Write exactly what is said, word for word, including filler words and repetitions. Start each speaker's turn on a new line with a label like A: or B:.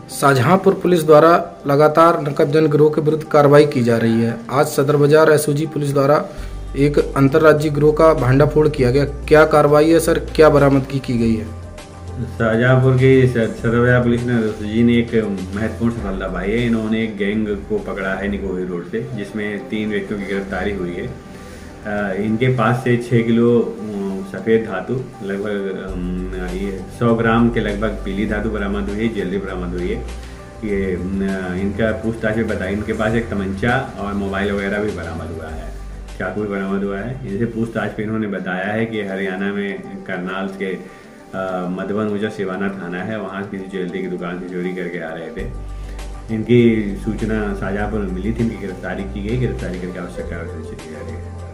A: Shahjahanpur police द्वारा लगातार नकदजन गिरोह के विरुद्ध कार्रवाई की जा रही है। आज सदर बाजार एसओजी पुलिस द्वारा एक अंतर्राज्यीय गिरोह का भांडाफोड़ किया गया। क्या कार्रवाई है सर, क्या बरामदगी की गई है?
B: शाहजहांपुर की सदर बाजार पुलिस ने एसओजी ने एक महत्वपूर्ण सफलता पाई है। इन्होंने एक गैंग को पकड़ा है निकोही रोड से, जिसमें तीन व्यक्तियों की गिरफ्तारी हुई है। इनके पास से छः किलो सफ़ेद धातु, लगभग ये सौ ग्राम के लगभग पीली धातु बरामद हुई है, ज्वेलरी बरामद हुई है। ये इनका पूछताछ में बताया, इनके पास एक तमंचा और मोबाइल वगैरह भी बरामद हुआ है, चाकू भी बरामद हुआ है। इनसे पूछताछ पे इन्होंने बताया है कि हरियाणा में करनाल के मधुबन गुजर सिवाना थाना है, वहाँ किसी ज्वेलरी की दुकान से चोरी करके आ रहे थे। इनकी सूचना शाहजहांपुर में मिली थी, इनकी गिरफ्तारी की गई। गिरफ्तारी करके आवश्यक कार्रवाई की जा रही है।